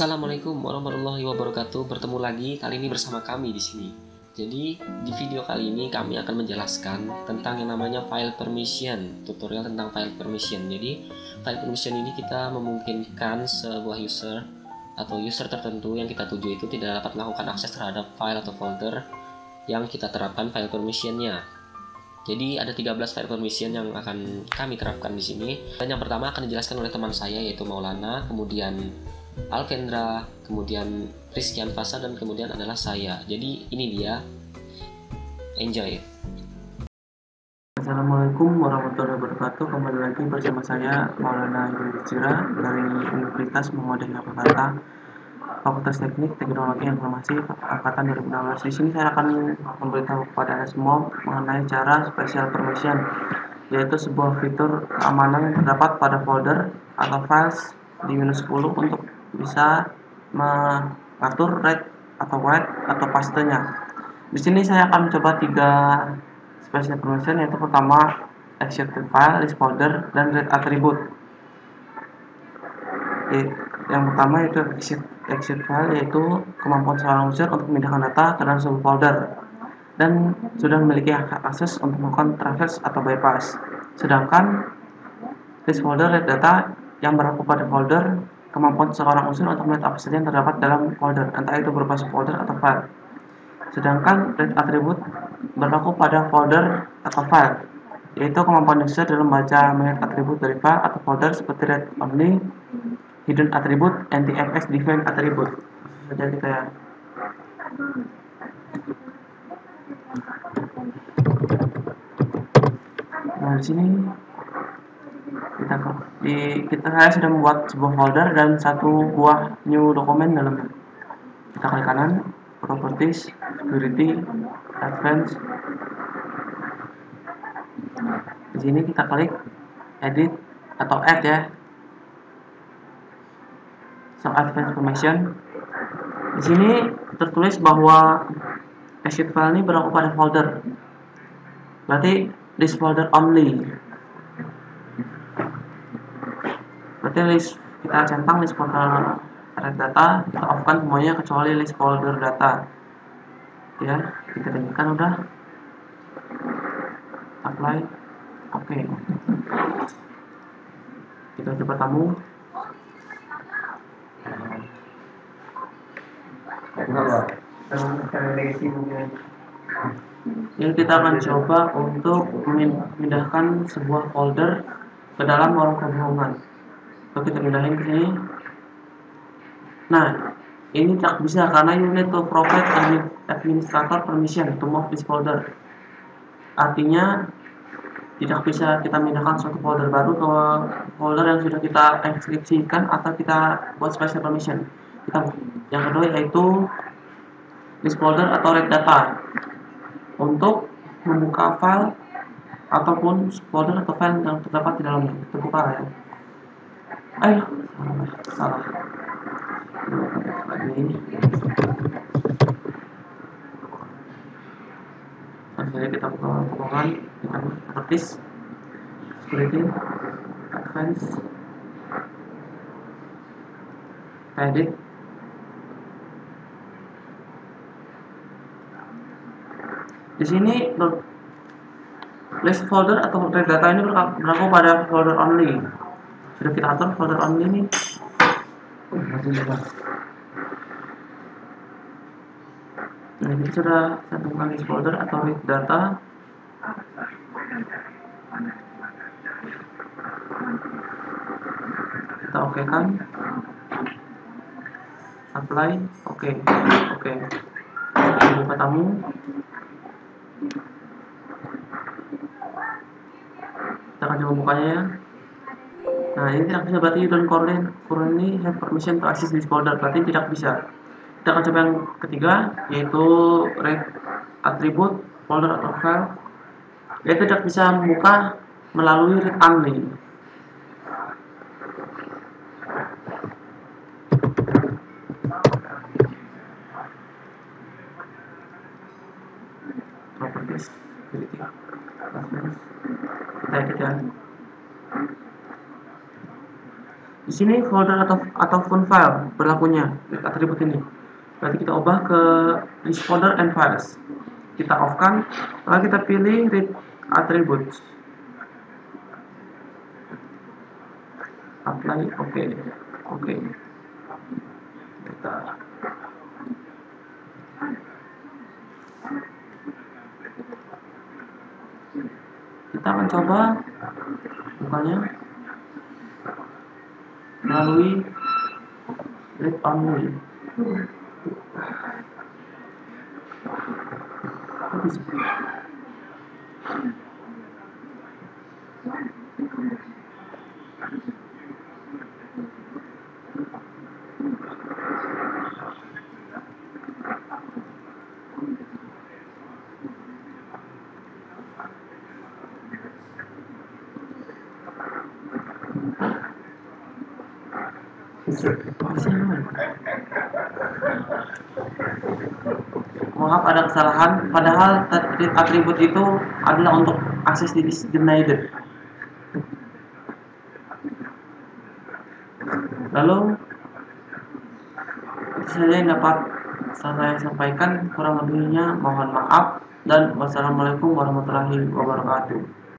Assalamualaikum warahmatullahi wabarakatuh. Bertemu lagi kali ini bersama kami di sini. Jadi di video kali ini kami akan menjelaskan tentang yang namanya file permission, tutorial tentang file permission. Jadi file permission ini kita memungkinkan sebuah user atau user tertentu yang kita tuju itu tidak dapat melakukan akses terhadap file atau folder yang kita terapkan file permissionnya. Jadi ada 13 file permission yang akan kami terapkan di sini. Dan yang pertama akan dijelaskan oleh teman saya yaitu Maulana, kemudian Alvendra, kemudian Rizky Anfasa, dan kemudian adalah saya. Jadi ini dia, enjoy. Assalamualaikum warahmatullahi wabarakatuh. Kembali lagi bersama saya Maulana Yudhistira dari Universitas Muhammadiyah Jakarta, Fakultas Teknik Teknologi Informasi Angkatan 2016. Di sini saya akan memberitahu kepada Anda semua mengenai cara special permission, yaitu sebuah fitur keamanan yang terdapat pada folder atau files di Windows 10 untuk bisa mengatur read atau write atau pastenya. Di sini saya akan mencoba 3 special permission, yaitu pertama execute file, list folder, dan read attribute. Yang pertama yaitu execute file, yaitu kemampuan seorang user untuk memindahkan data ke dalam sebuah folder dan sudah memiliki akses untuk melakukan traverse atau bypass. Sedangkan list folder read data yang berlaku pada folder, kemampuan seorang user untuk melihat apa saja yang terdapat dalam folder, entah itu berupa subfolder atau file. Sedangkan read attribute berlaku pada folder atau file, yaitu kemampuan user dalam membaca melihat atribut dari file atau folder seperti read only, hidden attribute, NTFS, define attribute. Saja kita ya. Nah, di sini saya sudah membuat sebuah folder dan satu buah new dokumen dalamnya. Kita klik kanan, properties, security, advanced. Di sini kita klik edit atau add ya. So advanced permission. Di sini tertulis bahwa execute file ini berlaku pada folder. Berarti list folder only. Berarti list kita centang list folder read data, kita off-kan semuanya kecuali list folder data. Ya, kita tekan udah. Apply. Oke. Kita coba tamu. Yang kita akan coba untuk memindahkan sebuah folder ke dalam warung kebohongan. Oke, kita pindahin ke sini. Nah, ini tak bisa karena you need to provide administrator permission to move this folder. Artinya tidak bisa kita pindahkan suatu folder baru ke folder yang sudah kita ekskripsikan atau kita buat special permission. Yang kedua yaitu list folder atau read data. Untuk membuka file ataupun folder atau file yang terdapat di dalamnya, kita buka ya. Salah. Lagi. Jadi kita buka hubungan, kita properties, security, advanced, edit. Di sini list folder atau read data ini berlaku pada folder only. Sudah kita atur folder only ini. Nah, ini sudah cantumkan list folder atau read data. Kita oke kan? Apply. Oke. Buka tamu. Kita akan coba bukanya ya. Nah, ini tidak bisa, berarti you don't currently have permission to access this folder. Berarti tidak bisa. Kita akan coba yang ketiga, yaitu read attribute, folder atau file. Dia tidak bisa membuka melalui read only. Properties, security, advanced. Kita edit ya. Di sini folder ataupun file berlakunya atribut ini. Berarti kita ubah ke list folder and files. Kita off kan, lalu kita pilih read attributes. Apply, oke. Kita akan coba bukanya melalui read only. Maaf, ada kesalahan, padahal atribut itu adalah untuk akses di disk denied. Lalu itu saja yang dapat saya sampaikan, kurang lebihnya mohon maaf, dan wassalamualaikum warahmatullahi wabarakatuh.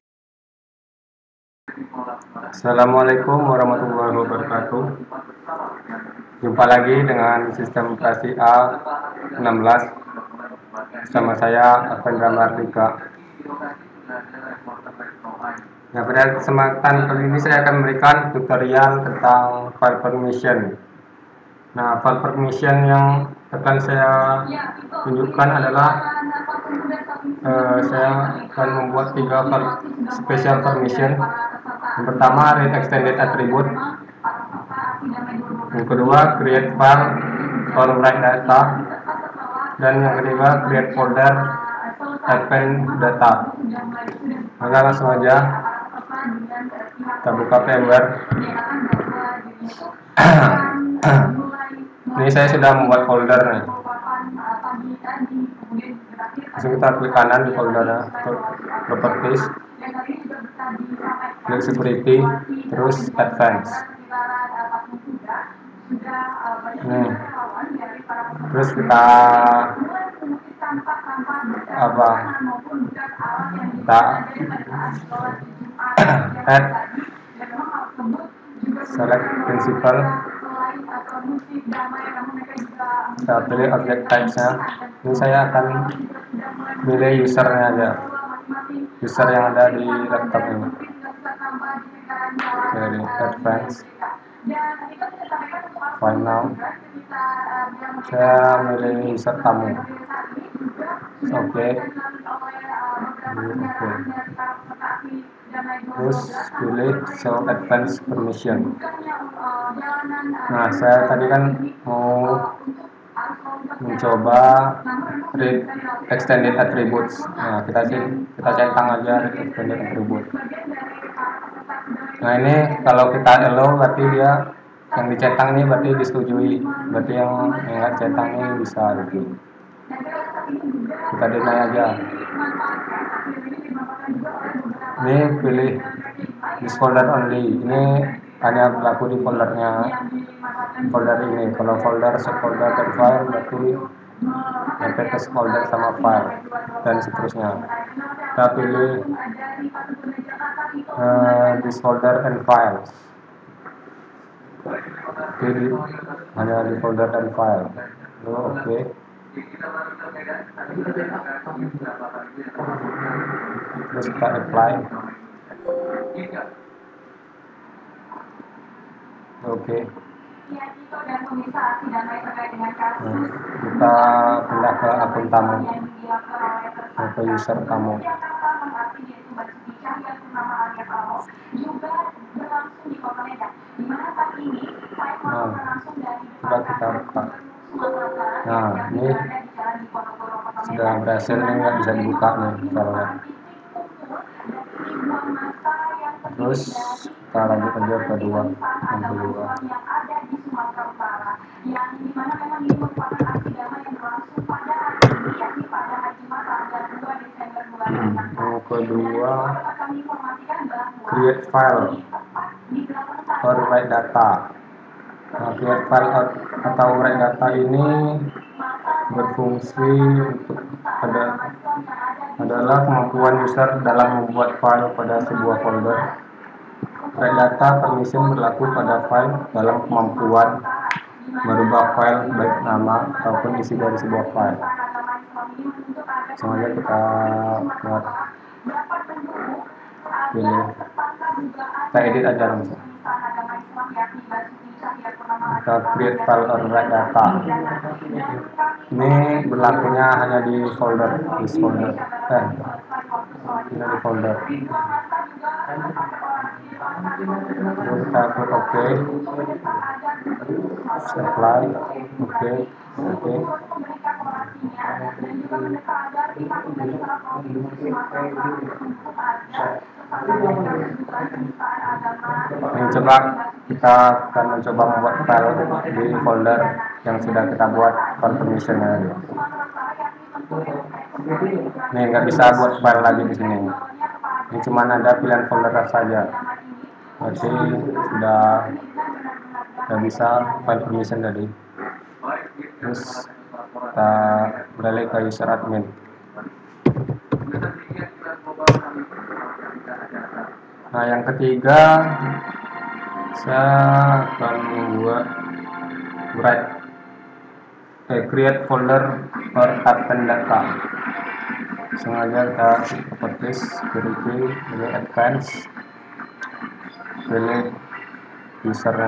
Assalamualaikum warahmatullahi wabarakatuh. Jumpa lagi dengan sistem operasi A16 bersama saya Avendra Mardika. Nah, pada kesempatan kali ini saya akan memberikan tutorial tentang file permission. Nah, file permission yang akan saya tunjukkan adalah saya akan membuat 3 file special permission. Yang pertama, read extended attribute. Yang kedua, create file or write data. Dan yang ketiga, create folder append data. Maka langsung aja kita buka VMware. Ini saya sudah membuat folder nih. Langsung kita klik kanan di foldernya, properties, klik security, terus advance. Terus kita add select principal, kita pilih object types-nya. Ini saya akan pilih usernya aja, user yang ada di laptop ini. Dari advance, final, saya pilih user tamu. Oke. Terus pilih show advanced permission. Nah, saya tadi kan mau mencoba read extended attributes. Nah, kita centang aja read extended attribute. Nah, ini kalau kita allow berarti dia yang dicentang ini berarti disetujui, berarti yang nggak centang ini bisa gitu. Kita deny aja. Ini pilih this folder only. Ini hanya berlaku di folder ini. Kalau folder, subfolder, dan file berarti nempel ke folder sama file dan seterusnya. Kita pilih this folder and files. Pilih hanya di folder dan file. Oke. Terus kita apply. Oke. Kita pindah ke akun tamu atau user tamu. Nah, coba kita buka. Nah, ini sudah berhasil, ini nggak bisa dibuka nih filenya. Terus kita lanjut aja ke yang kedua. Yang kedua, create file. or write data. Nah, create file atau write data ini berfungsi untuk adalah kemampuan user dalam membuat file pada sebuah folder. Write data permission berlaku pada file dalam kemampuan merubah file baik nama ataupun isi dari sebuah file. Semuanya kita buat, pilih, kita edit aja langsung. Kita create file or write data. Ini berlakunya hanya di folder, di folder, di folder. Lalu kita klik OK, apply, OK. Ini coba kita akan mencoba membuat file di folder yang sudah kita buat confirmation-nya. Ini nggak bisa buat file lagi di sini. Ini cuma ada pilihan folder saja. Berarti sudah bisa file permission tadi. Terus kita beralih ke user admin. Nah, yang ketiga saya akan membuat create folder for admin data. Sengaja kita seperti pilih advance, pilih usernya.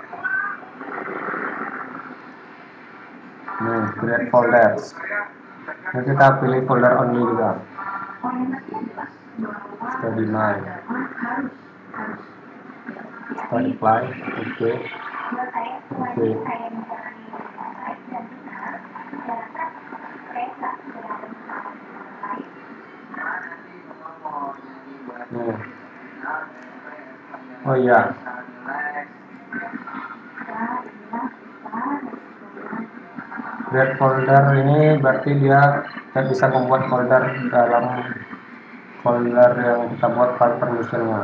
Create folders. Ini kita pilih folder only juga. Kita deny. Kita apply. Oke. Oh iya. Create folder ini berarti dia bisa membuat folder dalam folder yang kita buat file permissionnya.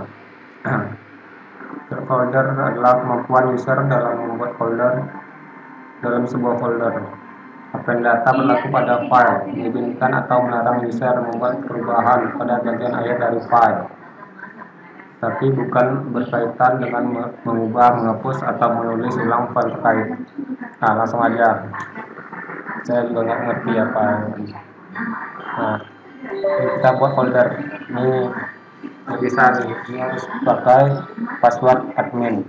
Folder adalah kemampuan user dalam membuat folder dalam sebuah folder. Append data berlaku pada file, mengizinkan atau melarang user membuat perubahan pada bagian akhir dari file, tapi bukan berkaitan dengan mengubah, menghapus, atau menulis ulang file terkait. Nah, langsung aja. Saya juga nggak ngerti apa. Nah, kita buat folder ini bisa nih. Ini harus pakai password admin.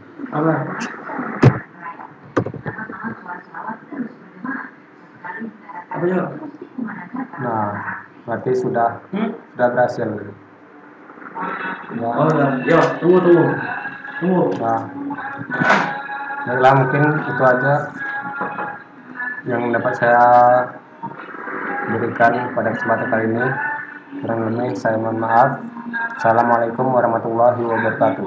Nah, berarti sudah berhasil. Ya. Oh ya, yo, tunggu. Nah, baiklah, mungkin itu aja yang dapat saya berikan pada kesempatan kali ini. Kurang lebih saya mohon maaf. Assalamualaikum warahmatullahi wabarakatuh.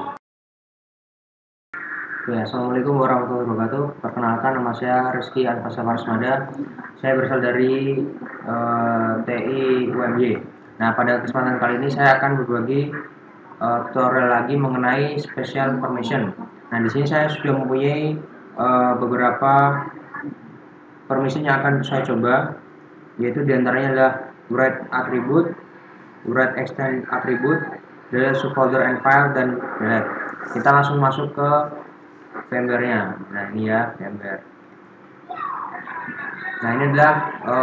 Ya, assalamualaikum warahmatullahi wabarakatuh. Perkenalkan, nama saya Rizky Anfasa Farsmada. Saya berasal dari TI UMY. Nah, pada kesempatan kali ini saya akan berbagi tutorial lagi mengenai special permission. Nah, di sini saya sudah mempunyai beberapa permission yang akan saya coba, yaitu diantaranya adalah write attribute, write extend attribute, delete subfolder and file, dan delete. Kita langsung masuk ke VMware-nya. Nah, ini ya VMware. Nah, ini adalah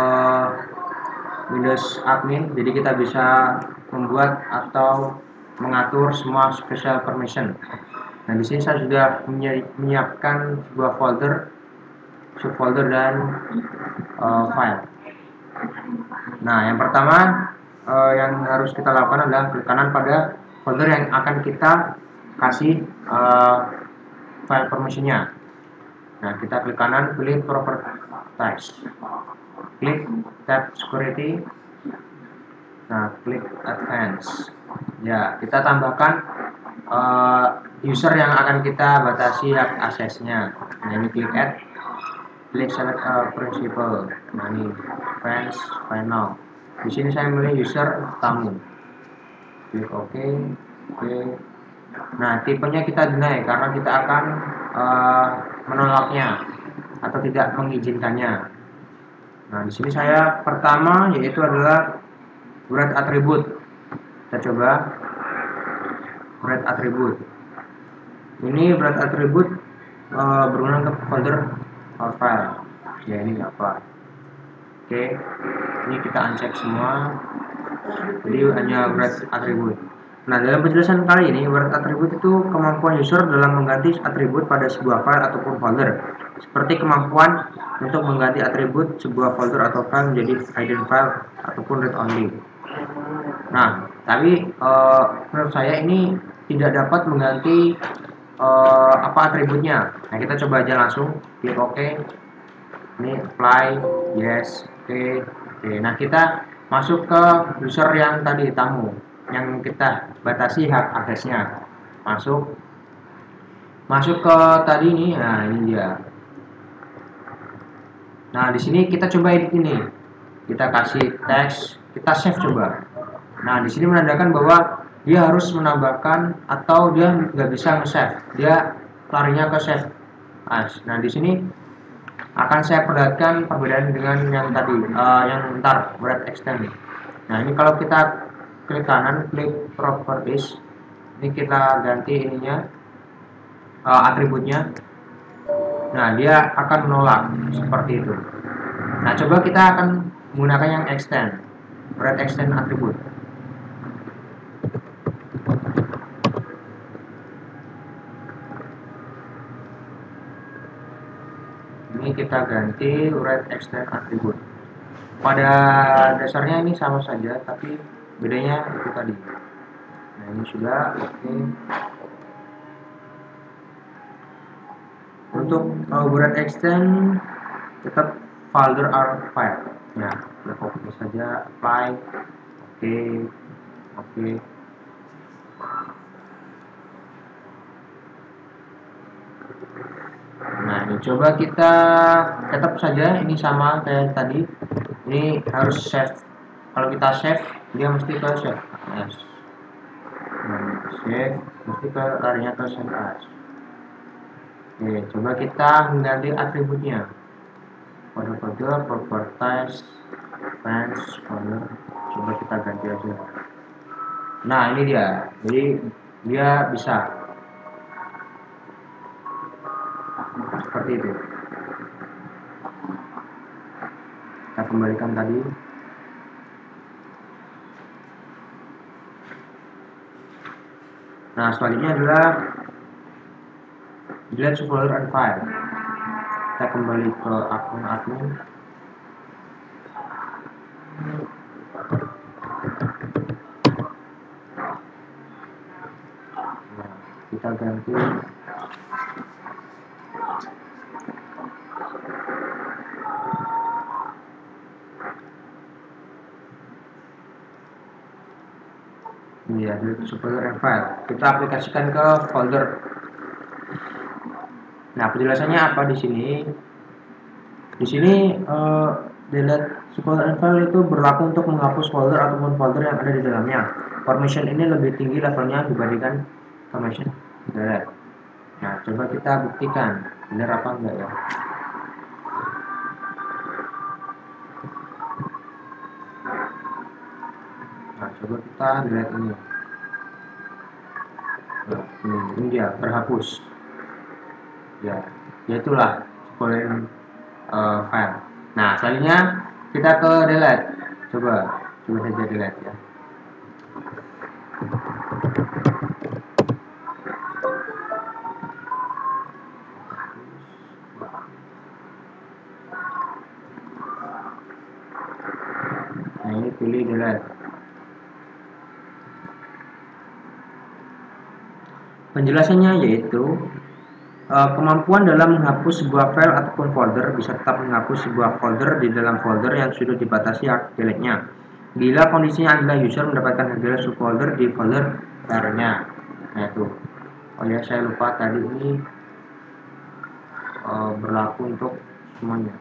Windows admin, jadi kita bisa membuat atau mengatur semua special permission. Nah, di sini saya sudah menyiapkan sebuah folder, subfolder, dan file. Nah, yang pertama yang harus kita lakukan adalah klik kanan pada folder yang akan kita kasih file permissionnya. Nah, kita klik kanan, pilih properties, klik tab security, nah klik advance. Ya, kita tambahkan user yang akan kita batasi hak aksesnya. Nah, ini klik add, klik select principal. Nah, ini friends final. Di sini saya milih user tamu. Klik OK, Nah, tipenya kita deny karena kita akan menolaknya atau tidak mengizinkannya. Nah, di sini saya pertama yaitu adalah write attribute. Kita coba write attribute. Ini write attribute berguna untuk folder file. Ya, ini nggak apa. Oke, ini kita uncheck semua. Jadi hanya write attribute. Nah, dalam penjelasan kali ini, write attribute itu kemampuan user dalam mengganti atribut pada sebuah file ataupun folder. Seperti kemampuan untuk mengganti atribut sebuah folder atau file menjadi hidden file ataupun read only. Nah, tapi menurut saya ini tidak dapat mengganti apa atributnya. Nah, kita coba aja langsung klik OK. Ini apply, yes, oke. Nah, kita masuk ke user yang tadi tamu, yang kita batasi hak aksesnya. Masuk ke tadi nih. Nah, ini dia. Nah, di sini kita coba edit ini. Kita kasih teks, kita save coba. Nah, di sini menandakan bahwa dia harus menambahkan atau dia nggak bisa nge-save. Dia larinya ke save as. Nah, di sini akan saya perlihatkan perbedaan dengan yang tadi, yang ntar write extend. Nah, ini kalau kita klik kanan, klik properties, ini kita ganti ininya, atributnya. Nah, dia akan menolak seperti itu. Nah, coba kita akan menggunakan yang extend, write extend atribut. Ini kita ganti write extend atribut. Pada dasarnya ini sama saja, tapi bedanya itu tadi. Nah, ini sudah oke. Untuk write extend tetap folder or file. Nah, kita copy saja, apply, oke. Nah, ini coba kita tetap saja ini sama kayak tadi. Ini harus save. Kalau kita save, dia mesti ke save as. Nah, save mesti ke larinya ke save as. Oke, coba kita mengganti atributnya. Kode-kode, properties, fans, folder. Coba kita ganti aja. Nah, ini dia. Jadi dia bisa seperti itu. Kita kembalikan tadi. Nah, selanjutnya adalah delete folder and file. Kita kembali ke akun admin. Nah, kita ganti ini ya, delete folder and file. Kita aplikasikan ke folder. Nah, penjelasannya apa di sini? Di sini delete folder and file itu berlaku untuk menghapus folder ataupun folder yang ada di dalamnya. Permission ini lebih tinggi levelnya dibandingkan permission delete. Nah, coba kita buktikan benar apa enggak ya. Nah, coba kita delete ini. Nah, ini dia terhapus. Ya, itulah folder file. Nah, selanjutnya kita ke delete. Coba saja delete ya. Nah, ini pilih delete. Penjelasannya yaitu kemampuan dalam menghapus sebuah file ataupun folder bisa tetap menghapus sebuah folder di dalam folder yang sudah dibatasi hak delete-nya. Bila kondisinya adalah user mendapatkan hak delete subfolder di folder filenya. Nah, itu. Oh ya, saya lupa tadi ini berlaku untuk semuanya.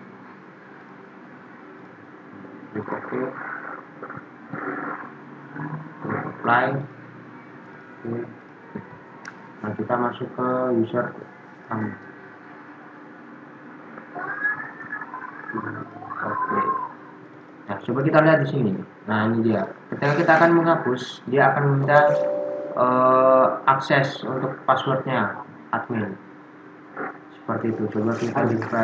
Klik OK. Apply. kita masuk ke user kami. Oke. Nah, coba kita lihat di sini. Nah, ini dia. Ketika kita akan menghapus, dia akan meminta akses untuk passwordnya admin. Seperti itu. Coba kita buka.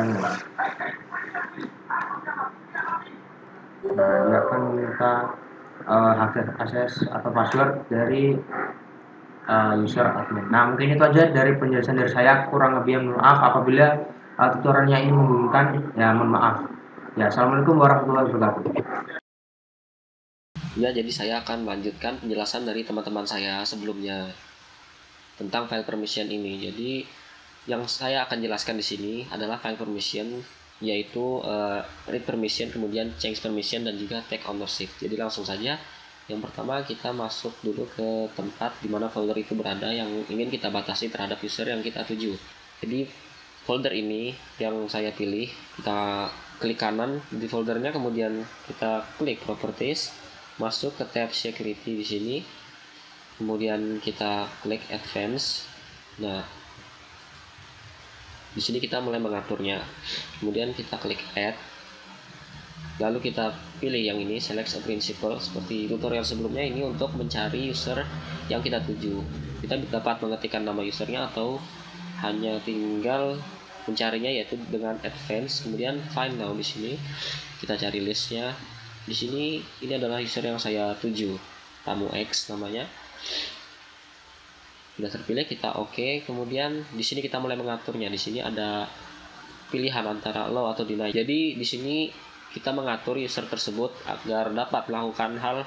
Nah, dia akan meminta akses atau password dari user admin. Nah, mungkin itu aja dari penjelasan dari saya. Kurang lebih mohon maaf apabila tutorialnya ini membingungkan. Ya, mohon maaf. Ya, assalamualaikum warahmatullahi wabarakatuh. Ya, jadi saya akan melanjutkan penjelasan dari teman-teman saya sebelumnya tentang file permission ini. Jadi yang saya akan jelaskan di sini adalah file permission, yaitu read permission, kemudian change permission, dan juga take ownership. Jadi langsung saja. Yang pertama kita masuk dulu ke tempat di mana folder itu berada yang ingin kita batasi terhadap user yang kita tuju. Jadi folder ini yang saya pilih, kita klik kanan di foldernya, kemudian kita klik properties, masuk ke tab security di sini, kemudian kita klik advance. Nah, di sini kita mulai mengaturnya. Kemudian kita klik add, lalu kita pilih yang ini select a principal. Seperti tutorial sebelumnya, ini untuk mencari user yang kita tuju. Kita dapat mengetikkan nama usernya atau hanya tinggal mencarinya yaitu dengan advance. Kemudian find now, di sini kita cari listnya. Di sini ini adalah user yang saya tuju, tamu X namanya. Sudah terpilih, kita oke. Kemudian di sini kita mulai mengaturnya. Di sini ada pilihan antara allow atau deny. Jadi di sini kita mengatur user tersebut agar dapat melakukan hal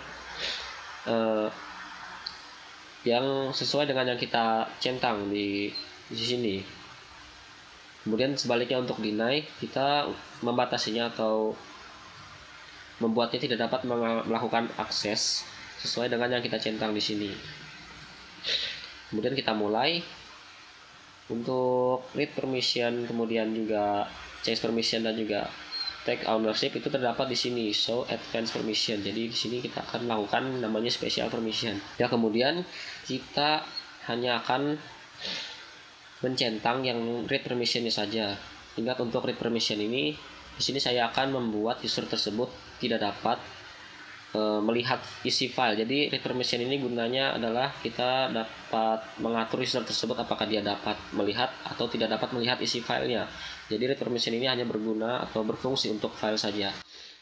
yang sesuai dengan yang kita centang di sini. Kemudian sebaliknya untuk deny, kita membatasinya atau membuatnya tidak dapat melakukan akses sesuai dengan yang kita centang di sini. Kemudian kita mulai untuk read permission, kemudian juga change permission, dan juga take ownership itu terdapat di sini show advanced permission. Jadi di sini kita akan melakukan namanya special permission. Ya, kemudian kita hanya akan mencentang yang read permissionnya saja. Ingat, untuk read permission ini di sini saya akan membuat user tersebut tidak dapat melihat isi file. Jadi read permission ini gunanya adalah kita dapat mengatur user tersebut apakah dia dapat melihat atau tidak dapat melihat isi filenya. Jadi read permission ini hanya berguna atau berfungsi untuk file saja.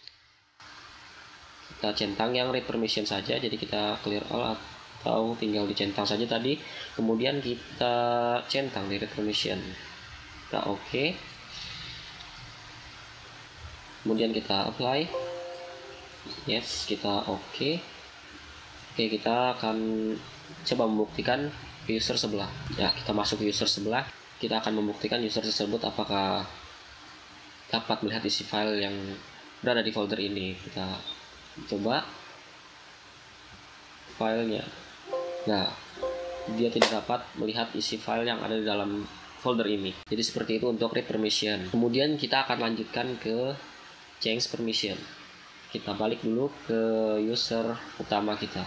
Kita centang yang read permission saja, jadi kita clear all atau tinggal dicentang saja tadi. Kemudian kita centang di read permission, kita oke. Kemudian kita apply, yes, kita oke. Oke, kita akan coba membuktikan user sebelah. Ya, kita masuk ke user sebelah, kita akan membuktikan user tersebut apakah dapat melihat isi file yang berada di folder ini. Kita coba filenya. Nah, dia tidak dapat melihat isi file yang ada di dalam folder ini. Jadi seperti itu untuk read permission. Kemudian kita akan lanjutkan ke change permission. Kita balik dulu ke user utama kita.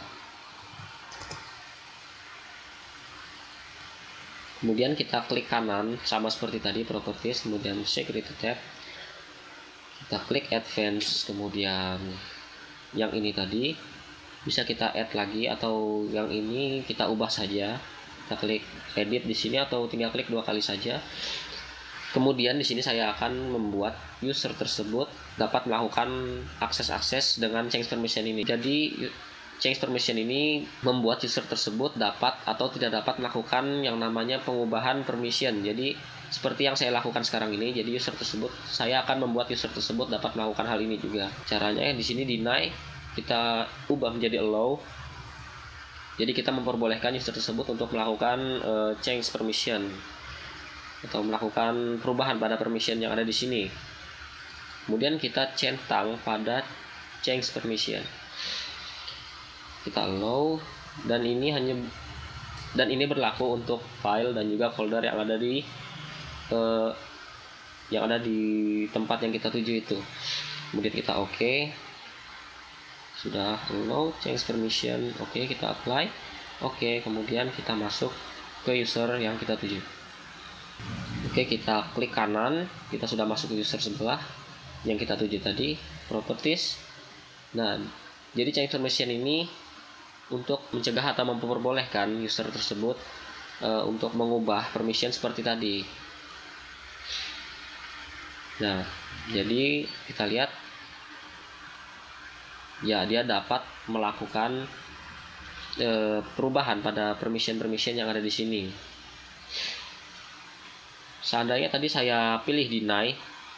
Kemudian kita klik kanan sama seperti tadi properties, kemudian security tab. Kita klik advance, kemudian yang ini tadi bisa kita add lagi atau yang ini kita ubah saja. Kita klik edit di sini atau tinggal klik 2 kali saja. Kemudian di sini saya akan membuat user tersebut dapat melakukan akses-akses dengan change permission ini. Jadi change permission ini membuat user tersebut dapat atau tidak dapat melakukan yang namanya pengubahan permission. Jadi seperti yang saya lakukan sekarang ini. Jadi saya akan membuat user tersebut dapat melakukan hal ini juga. Caranya di sini deny kita ubah menjadi allow. Jadi kita memperbolehkan user tersebut untuk melakukan change permission atau melakukan perubahan pada permission yang ada di sini. Kemudian kita centang pada change permission. Kita allow, dan ini berlaku untuk file dan juga folder yang ada di tempat yang kita tuju itu. Kemudian kita oke. Sudah allow change permission, oke, kita apply. Oke, kemudian kita masuk ke user yang kita tuju. Oke, kita klik kanan, kita sudah masuk ke user sebelah yang kita tuju tadi, properties. Nah, jadi change permission ini untuk mencegah atau memperbolehkan user tersebut untuk mengubah permission seperti tadi. Nah, jadi kita lihat ya, dia dapat melakukan perubahan pada permission yang ada di sini. Seandainya tadi saya pilih deny,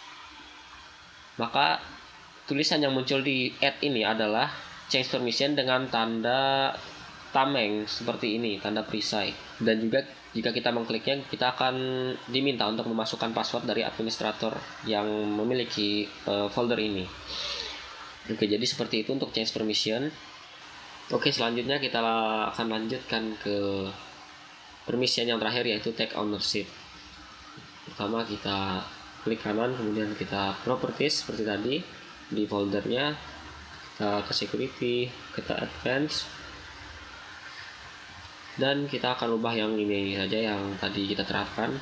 maka tulisan yang muncul di add ini adalah change permission dengan tanda tameng seperti ini, tanda perisai. Dan juga jika kita mengkliknya, kita akan diminta untuk memasukkan password dari administrator yang memiliki folder ini. Oke, jadi seperti itu untuk change permission. Oke, selanjutnya kita akan lanjutkan ke permission yang terakhir, yaitu take ownership. Pertama kita klik kanan, kemudian kita properties seperti tadi, di foldernya kita ke security, kita advance, dan kita akan ubah yang ini saja yang tadi kita terapkan.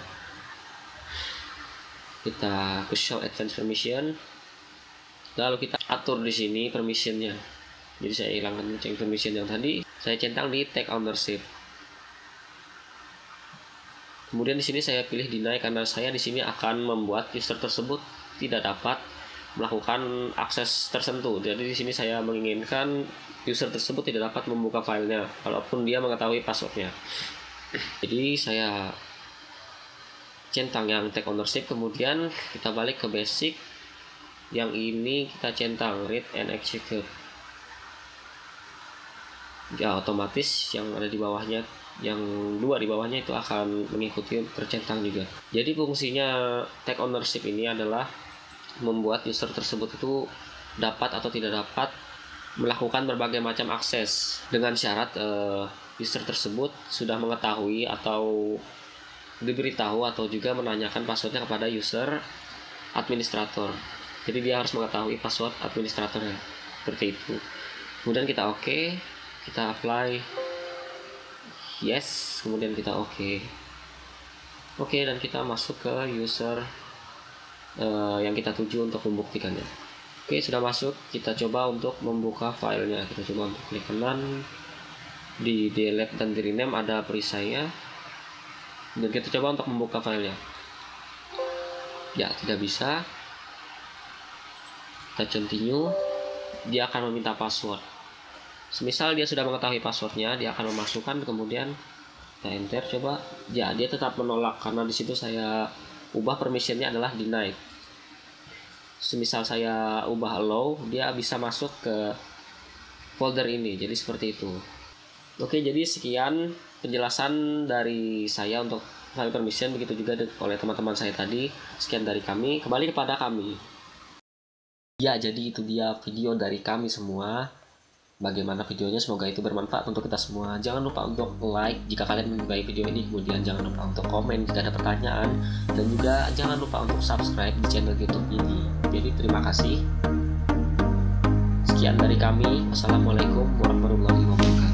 Kita ke show advance permission, lalu kita atur di sini permissionnya. Jadi saya hilangkan change permission yang tadi, saya centang di take ownership. Kemudian di sini saya pilih deny karena saya di sini akan membuat user tersebut tidak dapat melakukan akses tersentuh. Jadi di sini saya menginginkan user tersebut tidak dapat membuka filenya walaupun dia mengetahui passwordnya. Jadi saya centang yang take ownership, kemudian kita balik ke basic. Yang ini kita centang read and execute. Ya, otomatis yang ada di bawahnya, yang dua di bawahnya itu akan mengikuti tercentang juga. Jadi fungsinya take ownership ini adalah membuat user tersebut itu dapat atau tidak dapat melakukan berbagai macam akses dengan syarat user tersebut sudah mengetahui atau diberitahu atau juga menanyakan passwordnya kepada user administrator. Jadi dia harus mengetahui password administratornya, seperti itu. Kemudian kita oke, kita apply yes, kemudian kita oke, dan kita masuk ke user yang kita tuju untuk membuktikannya. Oke, sudah masuk, kita coba untuk membuka filenya. Kita coba untuk klik kanan, di delete dan di rename ada perisainya, dan kita coba untuk membuka filenya. Ya, tidak bisa. Kita continue, dia akan meminta password. Semisal dia sudah mengetahui passwordnya, dia akan memasukkan, kemudian kita enter coba. Ya, dia tetap menolak karena di situ saya ubah permissionnya adalah deny. Semisal saya ubah allow, dia bisa masuk ke folder ini. Jadi seperti itu. Oke, jadi sekian penjelasan dari saya untuk file permission, begitu juga oleh teman-teman saya tadi. Sekian dari kami, kembali kepada kami. Ya, jadi itu dia video dari kami semua. Bagaimana videonya, semoga itu bermanfaat untuk kita semua. Jangan lupa untuk like jika kalian menyukai video ini, kemudian jangan lupa untuk komen jika ada pertanyaan, dan juga jangan lupa untuk subscribe di channel YouTube ini. Jadi terima kasih. Sekian dari kami. Wassalamualaikum warahmatullahi wabarakatuh.